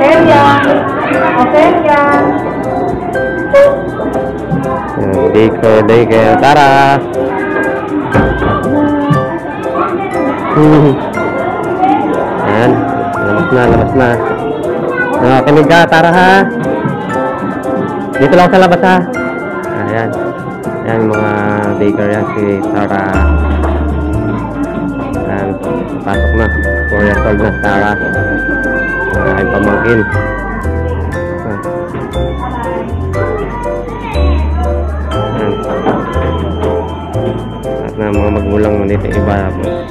Okay yan. Okay yan. Daycare. Tara! Ayan. Labas na. Nakinig ka, Tara ha. Dito lang sa labas ha. Ayan. Ayan mga daycare yan. Si Tara. Ayan. Pasok na. 4 years old na Tara. Ayan pamangkin. Na mga magulang dito iba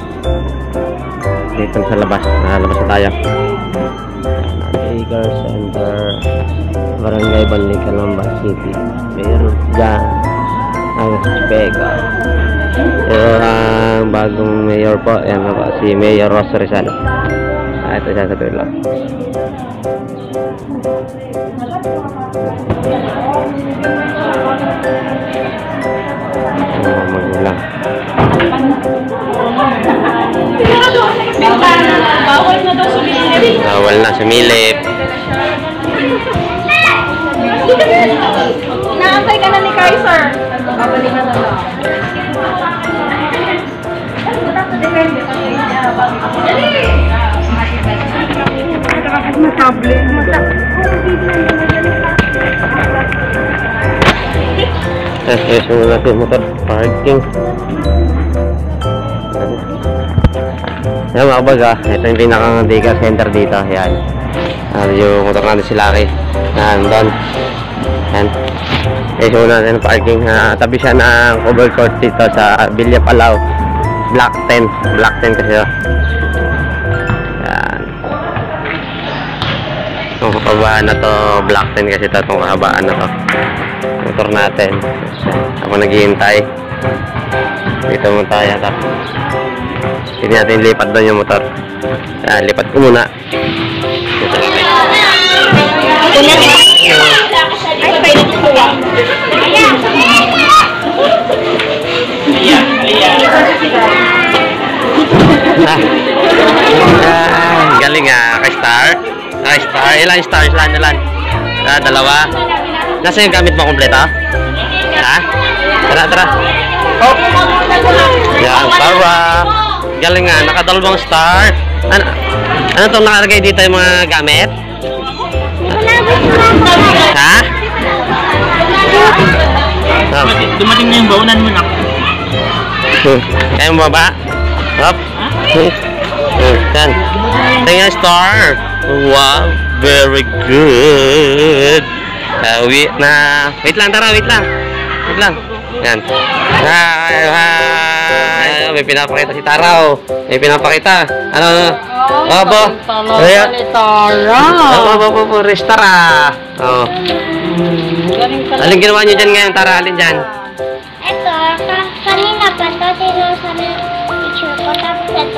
dito sa labas labas na tayo. Daycare Center, Barangay Banli, Calamba City. Meron dyan ang Vega. Ang bagong mayor po, yan po, si Mayor Rosa Rizal. Ito siya sa dulo. Magulang. Bawal na daw sumilip. Bawal na sumilip. Naantay ka na ni Kaiser. Babalik na daw. Semua natin motor parking. Yan mga baga, ito yung pinakang daycare center dito. Yan. Yung motor natin si Lucky. Yan, doon. Yan. Semua natin parking. Tabi siya ng cover court dito sa Villa Palau. Block 10. Block 10 kasi. Yan. Itong kahabaan na to, Block 10 kasi ito. Itong kahabaan na to. Motor natin. Ako naghihintay. Dito mo tayo. Hindi natin lipat doon yung motor. Lipat ko muna. Galing ka-star. Ka-star. Ilan stars? Ilan? Dalawa. Nasa yung gamit mo kompleto? Ha? Tara. Oh. Yan, Tara. Galing nga, nakadalawang star. Ano itong nakalagay dito yung mga gamit? Ha? Dumating na yung baunan mo na. Kaya mo ba? Hop. Yan. Tingnan star. Wow, very good. Wait lang, Tara, wait lang. Yan. Hi. May pinapakita si Tara. May pinapakita. Ano? Opo. Ayan. Opo, restara. Oh. Alin ginawa niyo dyan ngayon, Tara? Alin dyan? Ito, kanina pa ito, tinusa na picture ko. Tapos ito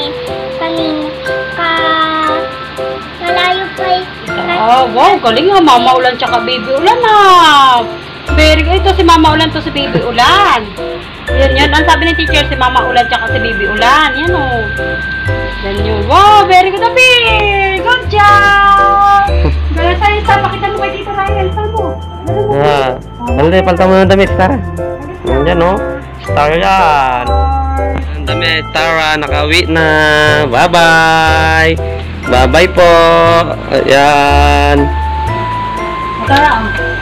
malayo pa Wow, galing nga. Mama Ulan tsaka Baby Ulan Very good. Ito si Mama Ulan to si Baby Ulan. Yan. Ang sabi ng teacher, si Mama Ulan tsaka si Baby Ulan. Yan Yan yun. Wow, very good, Abi. Good job. Gala sa'yo, pakita mo kay Tito Ryan. Saan mo? Palta mo ng damit, Tara. Yan star yan. Ang damit, Tara. Nakawit na. Bye-bye. Bye-bye po. Ayan. Tara.